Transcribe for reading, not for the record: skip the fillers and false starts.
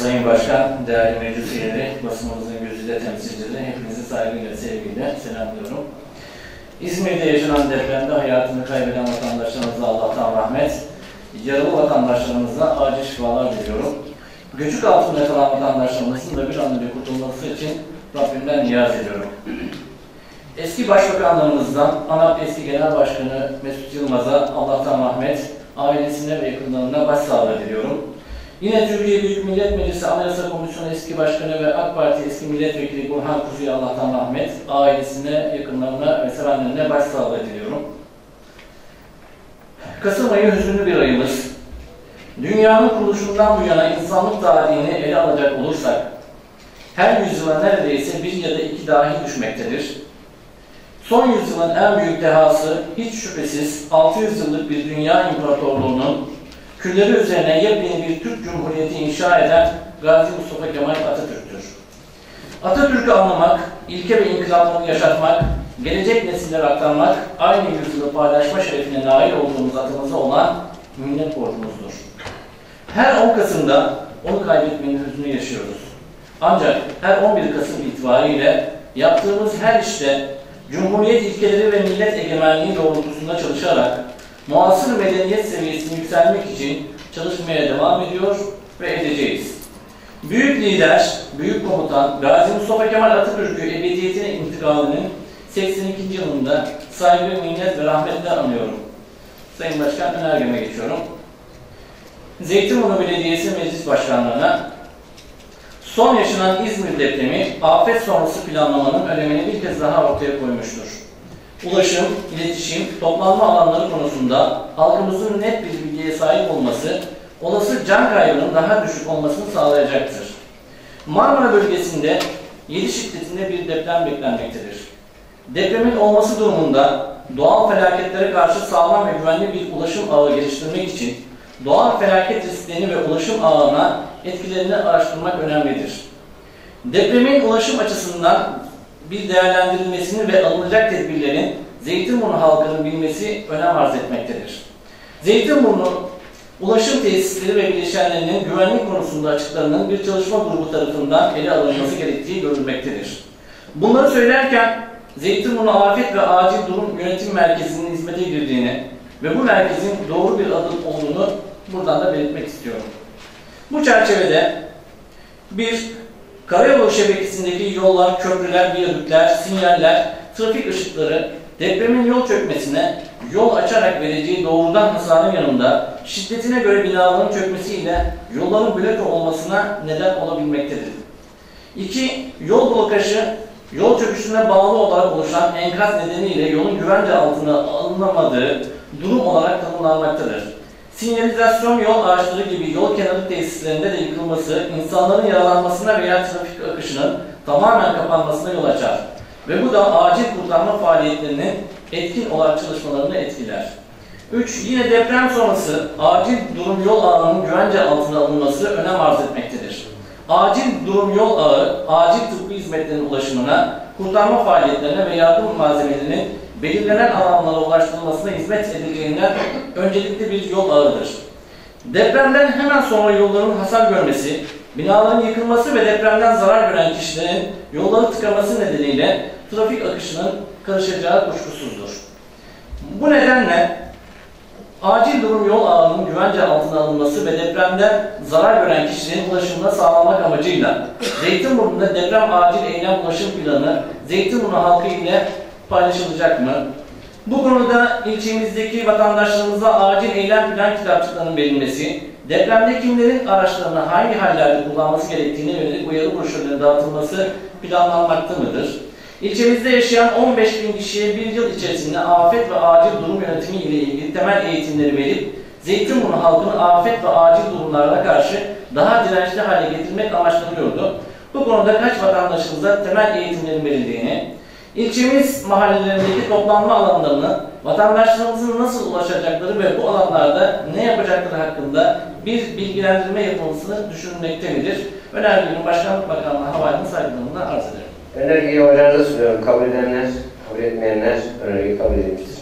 Sayın Başkan, değerli meclis üyeleri, basınımızın gözüyle temsilcileri, hepinizi saygıyla, sevgiyle selamlıyorum. İzmir'de yaşanan depremde hayatını kaybeden vatandaşlarımıza Allah'tan rahmet, yaralı vatandaşlarımıza acil şifalar diliyorum. Göçük altında kalan vatandaşlarımızın da bir an önce kurtulması için Rabbimden niyaz ediyorum. Eski başbakanlarımızdan ANAP eski genel başkanı Mesut Yılmaz'a Allah'tan rahmet, ailesine ve yakınlarına başsağlığı diliyorum. Yine Türkiye Büyük Millet Meclisi Anayasa Komisyonu eski başkanı ve AK Parti eski milletvekili Burhan Kuzu'ya Allah'tan rahmet, ailesine, yakınlarına ve sevenlerine başsağlığı diliyorum. Kasım ayı hüzünlü bir ayımız. Dünyanın kuruluşundan bu yana insanlık tarihini ele alacak olursak, her yüzyıla neredeyse bir ya da iki dahi düşmektedir. Son yüzyılın en büyük dehası hiç şüphesiz 600 yıllık bir dünya imparatorluğunun külleri üzerine yepyeni bir Türk Cumhuriyeti inşa eden Gazi Mustafa Kemal Atatürk'tür. Atatürk'ü anlamak, ilke ve inkılaplarını yaşatmak, gelecek nesillere aktarmak, aynı yüzyılı paylaşma şerefine nail olduğumuz atımıza olan minnet borcumuzdur. Her 10 Kasım'da onu kaybetmenin hüznünü yaşıyoruz. Ancak her 11 Kasım itibariyle yaptığımız her işte Cumhuriyet ilkeleri ve millet egemenliği doğrultusunda çalışarak muasır medeniyet seviyesini yükselmek için çalışmaya devam ediyor ve edeceğiz. Büyük lider, büyük komutan Gazi Mustafa Kemal Atatürk'ü ebediyetine intikalının 82. yılında saygı, minnet ve rahmetle anıyorum. Sayın Başkan, önergeme geçiyorum. Zeytinburnu Belediyesi Meclis Başkanlığı'na son yaşanan İzmir depremi afet sonrası planlamanın önemini bir kez daha ortaya koymuştur. Ulaşım, iletişim, toplanma alanları konusunda halkımızın net bir bilgiye sahip olması, olası can kaybının daha düşük olmasını sağlayacaktır. Marmara bölgesinde 7 şiddetinde bir deprem beklenmektedir. Depremin olması durumunda doğal felaketlere karşı sağlam ve güvenli bir ulaşım ağı geliştirmek için doğal felaket risklerini ve ulaşım ağına etkilerini araştırmak önemlidir. Depremin ulaşım açısından bir değerlendirilmesini ve alınacak tedbirlerin Zeytinburnu halkının bilmesi önem arz etmektedir. Zeytinburnu ulaşım tesisleri ve bileşenlerinin güvenlik konusunda açıklarının bir çalışma grubu tarafından ele alınması gerektiği görülmektedir. Bunları söylerken Zeytinburnu Afet ve Acil Durum Yönetim Merkezi'nin hizmete girdiğini ve bu merkezin doğru bir adım olduğunu buradan da belirtmek istiyorum. Bu çerçevede bir karayolu şebekesindeki yollar, köprüler, viyadükler, sinyaller, trafik ışıkları depremin yol çökmesine yol açarak vereceği doğrudan hasarın yanında şiddetine göre binaların çökmesiyle yolların bloke olmasına neden olabilmektedir. 2. Yol blokajı, yol çöküşüne bağlı olarak oluşan enkaz nedeniyle yolun güvence altına alınamadığı durum olarak tanımlanmaktadır. Sinyalizasyon yol ağaçları gibi yol kenarı tesislerinde de yıkılması, insanların yaralanmasına veya trafik akışının tamamen kapanmasına yol açar. Ve bu da acil kurtarma faaliyetlerinin etkin olarak çalışmalarını etkiler. 3. Yine deprem sonrası acil durum yol ağının güvence altına alınması önem arz etmektedir. Acil durum yol ağı, acil tıbbi hizmetlerin ulaşımına, kurtarma faaliyetlerine ve yardım malzemelerinin belirlenen alanlara ulaştırılmasına hizmet edileceğinden öncelikli bir yol ağıdır. Depremden hemen sonra yolların hasar görmesi, binaların yıkılması ve depremden zarar gören kişilerin yolları tıkaması nedeniyle trafik akışının karışacağı kuşkusuzdur. Bu nedenle acil durum yol ağının güvence altına alınması ve depremden zarar gören kişilerin ulaşımına sağlamak amacıyla Zeytinburnu'nda deprem acil eylem ulaşım planı Zeytinburnu halkı ile paylaşılacak mı? Bu konuda ilçemizdeki vatandaşlarımıza acil eylem plan kitapçıklarının verilmesi, depremde kimlerin araçlarını hangi hallerde kullanması gerektiğine yönelik uyarı broşürlerinin dağıtılması planlanmakta mıdır? İlçemizde yaşayan 15.000 kişiye bir yıl içerisinde afet ve acil durum yönetimi ile ilgili temel eğitimleri verip Zeytinburnu halkını afet ve acil durumlara karşı daha dirençli hale getirmek amaçlanıyordu. Bu konuda kaç vatandaşımıza temel eğitimlerin verildiğini, İlçemiz mahallelerindeki toplanma alanlarını vatandaşlarımızın nasıl ulaşacakları ve bu alanlarda ne yapacakları hakkında bir bilgilendirme yapılmasını düşünülmekte midir? Önergenin Başkanlık Bakanlığı havalini saygılarımla arz ederim. Önergeyi oylarınıza sunuyorum. Kabul edenler, kabul etmeyenler önergeyi kabul edilmiştir.